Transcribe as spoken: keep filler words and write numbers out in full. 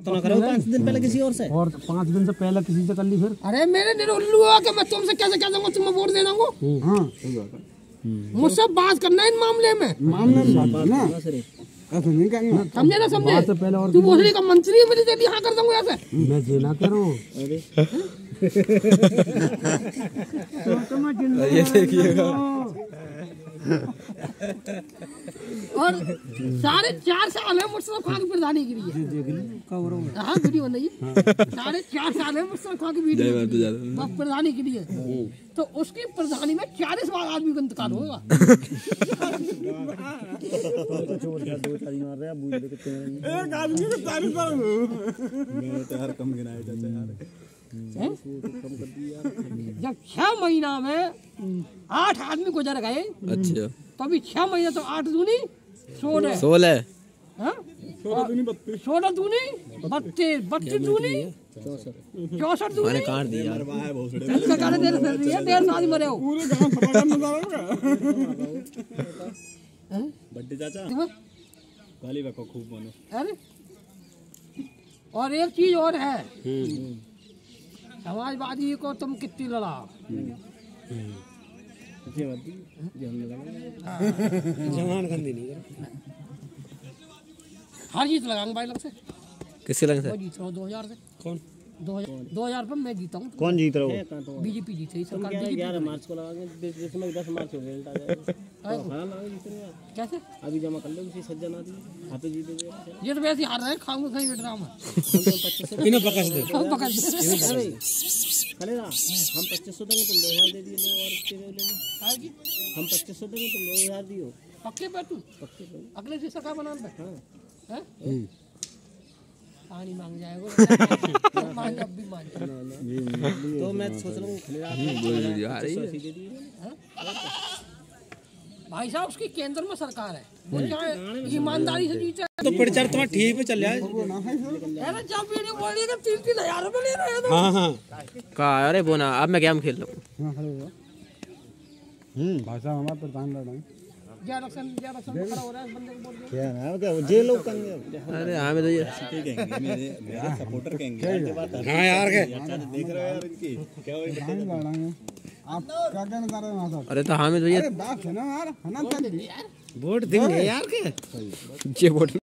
तो ना करो पाँच दिन पहले किसी और से, और पाँच दिन से पहले किसी से कर ली फिर। अरे मेरे निरुल्लू आके मैं तुमसे कैसे कह दूंगा तुम्हें वोट दे दूंगा? हाँ सही बात है। मुझसे बात करना है इन मामले में, मामले में बात ना ऐसा नहीं करना, समझे ना समझे? बात से पहले और तू भोसड़ी का मंत्री है, मेरी तेरी हाँ कर दूंगा ऐसे। मैं जेना कह रहा हूँ। ये देखिएगा और साढ़े चार साल है मुश्ताफा खान की प्रधानी के लिए। हाँ वीडियो नहीं, साढ़े चार साल है मुश्ताफा खान की वीडियो प्रधानी के लिए, तो उसकी प्रधानी में चालीस बार आदमी का इंतकाल होगा। जब छह महीना में आठ आदमी गुजर गए, अच्छा तो अभी छह महीने तो आठ दूनी सोलह सोलह सोलह दूनी बत्तीस बत्तीस दूनी चौसठ दूनी काट दिया सरकार देर फिर रही है, डेढ़ साल मरे हो बड्डे चाचा गाली बको खूब मानो। अरे और एक चीज और है, समाजवादी को तुम कितनी लड़ा, जवान गंदी नहीं हर जीत लगाऊंगा भाई लग से। किससे लगे मैं जीत रहा हूँ दो हजार से। कौन दो हजार दो हजार पर मैं जीता हूँ। कौन जीत रहा हो? बीजेपी जीत रही सरकार। ग्यारह मार्च को लगाएंगे, दस मार्च को रिजल्ट आ जाएगा। कैसे अभी जमा कर लो, किसी सज्जन आदमी खाते जीते ये तो वैसे हार रहे हैं, खाऊंगा कहीं बैठ रहा हूँ इन्हें पकड़ दे, हम पकड़ दे खलेगा। हम पच्चीस सौ देंगे, तुम दो हजार दे दिए और तेरे ले हम पच्चीस सौ देंगे, तुम दो हजार दियो। पक्के पे तू पक्के पे अगले से सरकार बनाने पे हैं पानी मांग जाएगा मान जब भी मान तो मैं सोच रहा हूँ भाई साहब उसकी केंद्र में सरकार है, वो चाहे ईमानदारी से जीते तो प्रचार तुम्हारा ठीक पे चल रहा है। अरे जब भी नहीं बोल रही कि तीन तीन हजार रुपए ले रहे हो। हाँ हाँ कहा अरे बोना अब मैं गेम खेल रहा हूँ। हम्म भाई साहब हमारे प्रधान लड़ रहे हैं। क्या रक्षण क्या रक्षण खड़ा हो रहा है इस बंदे को बोल क्या ना क्या जे लोग कहेंगे। अरे हाँ मैं तो ये कहेंगे मेरे मेरे सपोर्टर कहेंगे। हाँ यार के देख रहे हो यार इनकी क्या हुई लड़ाएंगे। आप क्या कहना चाह रहे हैं? अरे तो हाँ मैं तो ये बात है ना यार, है ना? वोट देंगे यार के ये वोट